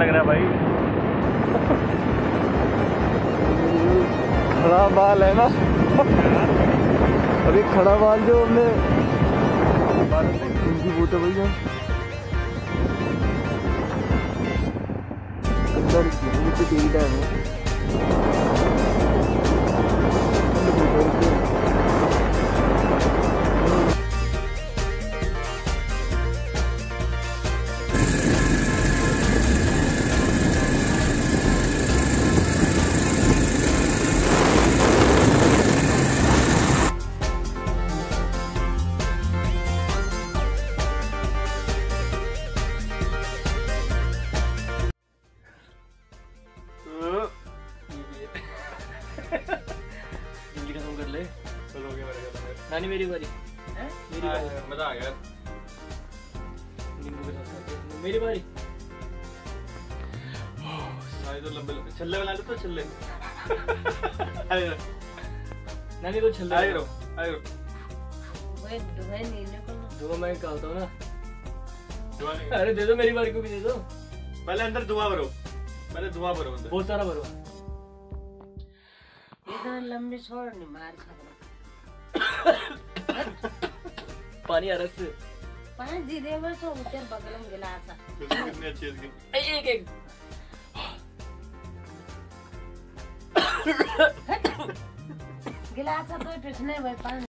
लग रहा है भाई। खड़ा बाल है ना। अभी खड़ा बाल जो हमने इनकी बूटे भैया अंदर टीट है वो। जल्दी खत्म कर ले। चलो हो गया मेरे नानी मेरी बारी। मेरी बारी। मजा आ गया। नींबू के साथ मेरी बारी। तो लंबे लंबे छल्ले बना लो तो छल्ले। नानी को छल्ले आए रो आए रो। दुआ मैं कहता हूँ ना। दुआ नहीं। अरे दे दो मेरी बारी को भी दे दो। पहले अंदर दुआ भरो। पहले दुआ भरो अंदर। बहुत सारा भरो। लंबी छोड़ नहीं मार खा। पानी आ रहा है। पानी जी दे मैं तो उधर बगल में गिलास है। कितनी अच्छी है इसकी। एक एक गिलास तो पिछने में पानी